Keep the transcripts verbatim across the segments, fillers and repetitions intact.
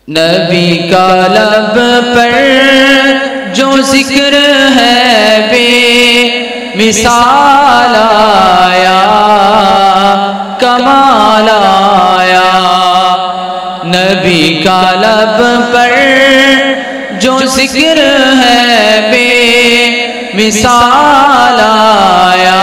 نبی کا لب پر جو ذکر ہے بے مثال آیا، کمال آیا۔ نبی کا لب پر جو ذکر ہے بے مثال آیا،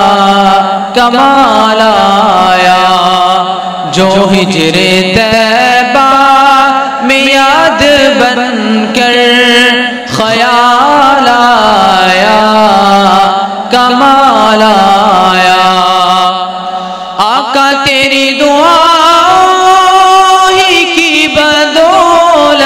کمال آیا۔ جو ہجر طیبہ میں یاد بن کر خیال آیا، کمال آیا۔ آقا تیری دعا ہی کی بدولت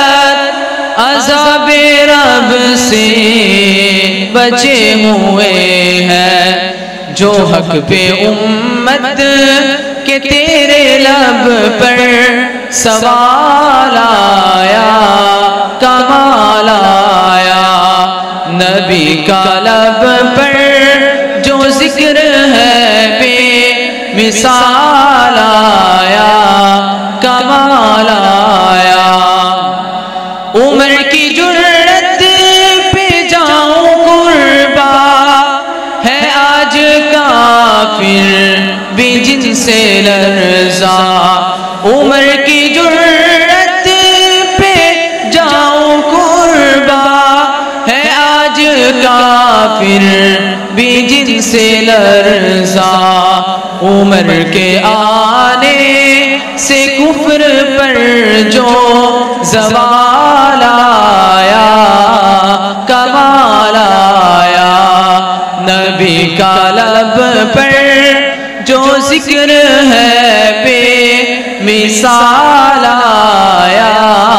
عذاب رب سے بچے ہوئے ہیں، جو حق پہ امت کہ تیرے لب پر سوال آیا، کمال آیا۔ نبی کا لب پر جو ذکر ہے بے مثال آیا، کمال آیا۔ عمر کی جرت پہ جاؤں قربا ہے آج کافر بھی جن سے لرزا، عمر کی جرت پہ جاؤں قربا ہے آج کافر بھی جن سے لرزا۔ عمر کے آنے سے کفر پر جو زوال آیا، کمال آیا۔ نبی کا لب پر جو ذکر ہے بے مثال آیا،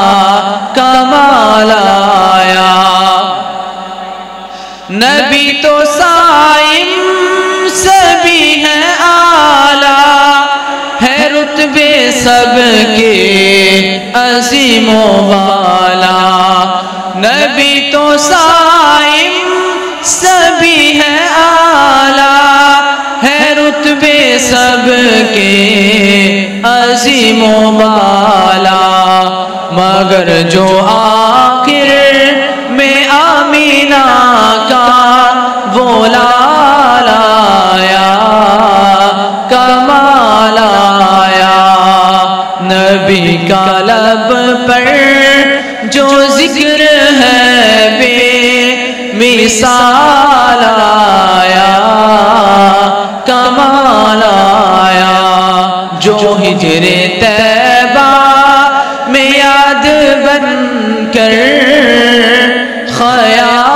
کمال آیا۔ نبی تو صائم سبھی ہے اعلیٰ، ہے رتبے سب کے عظیم و والا۔ نبی تو صائم سبھی ہے اعلیٰ، ہے رتبے سب کے عظیم و بالا۔ مگر جو آخر میں آمینہ کا وہ لال آیا، کمال آیا۔ نبی کا لب پر جو ذکر ہے بے مثال آیا، کمال آیا۔ جو ہجر طیبہ میں یاد بن کر خیال